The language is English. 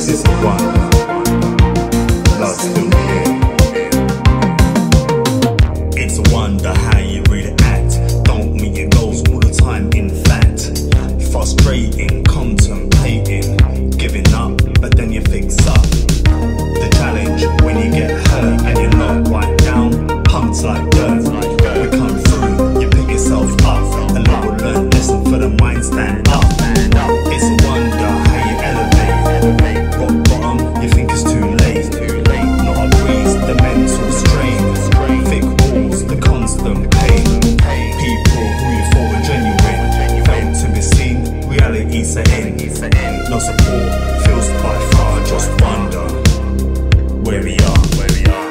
It's a wonder. Love's still here. It's a wonder how you really act. Don't meet your goals all the time, in fact. Frustrating, contemplating, giving up, but then you fix up. The challenge when you get hurt and you're not right down, pumped like dirt. We come through, you pick yourself up. A little learned lesson for the mind, stand up. It's a wonder how you elevate. Rock bottom, you think it's too late. Not a breeze, the mental strain. Thick walls, the constant pain. People who you thought were genuine failed to be seen, reality set in. No support, feels by far, just wonder where we are.